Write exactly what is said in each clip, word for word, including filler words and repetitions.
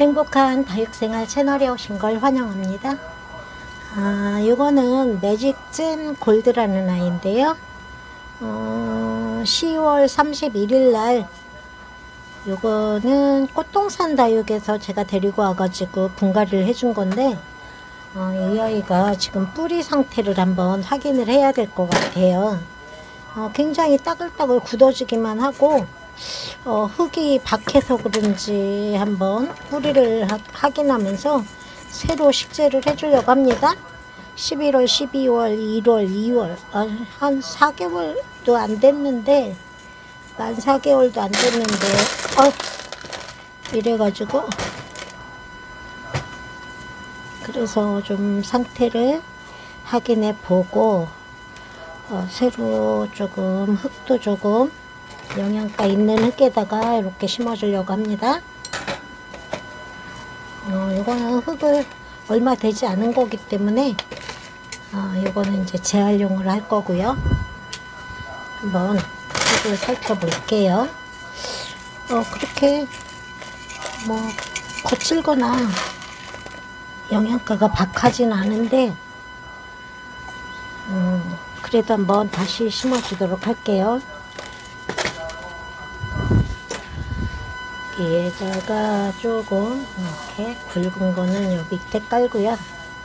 행복한 다육생활 채널에 오신 걸 환영합니다. 아, 이거는 매직잼 골드라는 아이인데요. 어, 시월 삼십일일 날 요거는 꽃동산 다육에서 제가 데리고 와가지고 분갈이를 해준 건데, 어, 이 아이가 지금 뿌리 상태를 한번 확인을 해야 될 것 같아요. 어, 굉장히 따글따글 굳어지기만 하고, 어, 흙이 박해서 그런지 한번 뿌리를 하, 확인하면서 새로 식재를 해주려고 합니다. 십일월, 십이월, 일월, 이월, 아, 한 사 개월도 안 됐는데, 만 사 개월도 안 됐는데, 어, 이래가지고, 그래서 좀 상태를 확인해 보고, 어, 새로 조금, 흙도 조금, 영양가 있는 흙에다가 이렇게 심어주려고 합니다. 어, 이거는 흙을 얼마 되지 않은 거기 때문에, 어, 이거는 이제 재활용을 할 거고요. 한번 흙을 살펴볼게요. 어, 그렇게 뭐 거칠거나 영양가가 박하진 않은데, 음, 그래도 한번 다시 심어주도록 할게요. 여기에다가 조금 이렇게 굵은 거는 요 밑에 깔고요.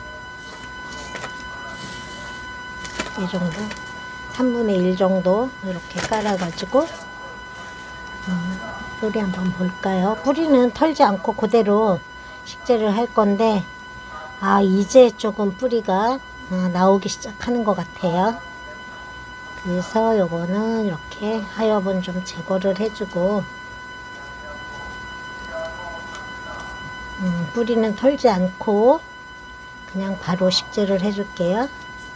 이 정도, 삼분의 일 정도 이렇게 깔아가지고, 음, 뿌리 한번 볼까요? 뿌리는 털지 않고 그대로 식재를 할 건데, 아, 이제 조금 뿌리가 어, 나오기 시작하는 것 같아요. 그래서 요거는 이렇게 하엽은 좀 제거를 해주고, 음, 뿌리는 털지 않고 그냥 바로 식재를 해줄게요.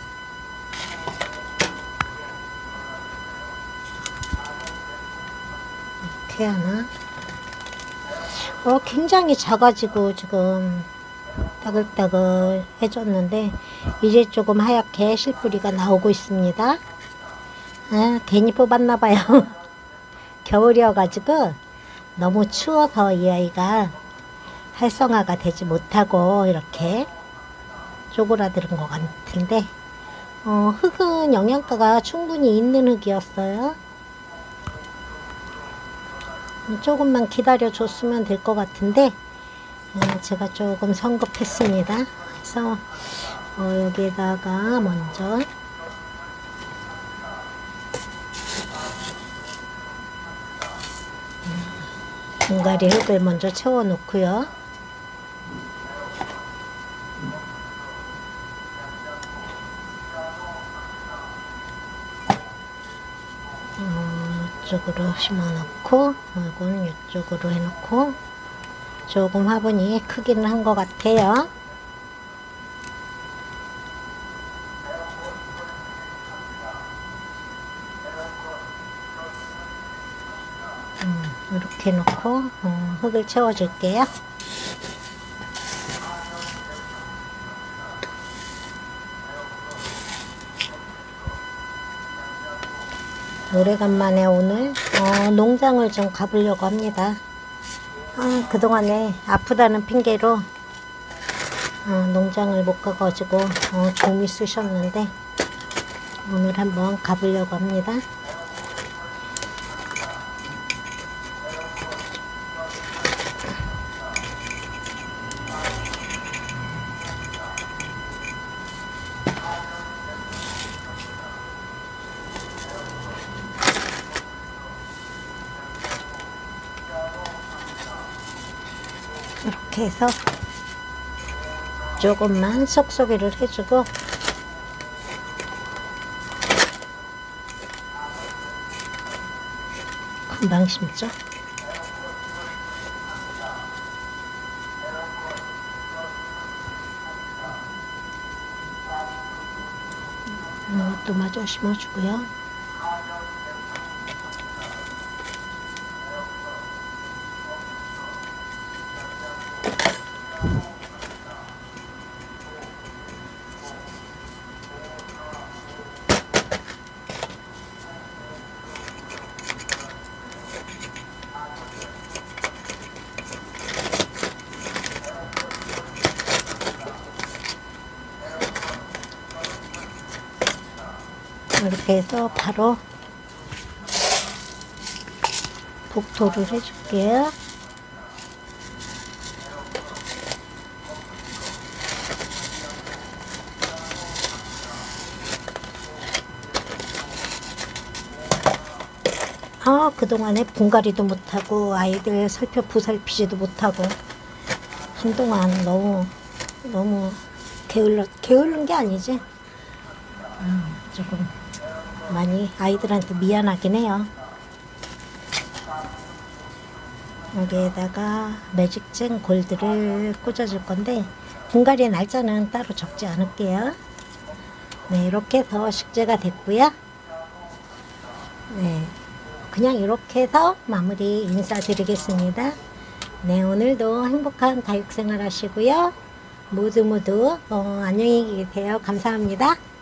이렇게 하나. 어, 굉장히 작아지고 지금 따글따글 해줬는데, 이제 조금 하얗게 실뿌리가 나오고 있습니다. 아, 괜히 뽑았나봐요. 겨울이어가지고 너무 추워서 이 아이가 활성화가 되지 못하고 이렇게 쪼그라드는 것 같은데, 어, 흙은 영양가가 충분히 있는 흙이었어요. 조금만 기다려 줬으면 될 것 같은데, 어, 제가 조금 성급했습니다. 그래서 어, 여기에다가 먼저 분갈이 흙을 먼저 채워 놓고요. 어, 이쪽으로 심어 놓고, 이건 이쪽으로 해 놓고, 조금 화분이 크기는 한 것 같아요. 음, 이렇게 놓고 어, 흙을 채워 줄게요. 오래간만에 오늘 어, 농장을 좀 가보려고 합니다. 아, 그동안에 아프다는 핑계로 어, 농장을 못 가가지고 어, 좀이 쑤셨는데, 오늘 한번 가보려고 합니다. 이렇게 해서 조금만 속소개를 해주고, 금방 심죠. 이것도 마저 심어주고요. 이렇게 해서 바로 복토를 해줄게요. 아, 그동안에 분갈이도 못하고 아이들 살펴 보살피지도 못하고 한동안 너무 너무 게을러, 게으른 게 아니지. 음, 조금 많이 아이들한테 미안하긴 해요. 여기에다가 매직젠 골드를 꽂아줄 건데 분갈이 날짜는 따로 적지 않을게요. 네, 이렇게 해서 식재가 됐고요. 네, 그냥 이렇게 해서 마무리 인사드리겠습니다. 네, 오늘도 행복한 다육생활 하시고요. 모두 모두 어, 안녕히 계세요. 감사합니다.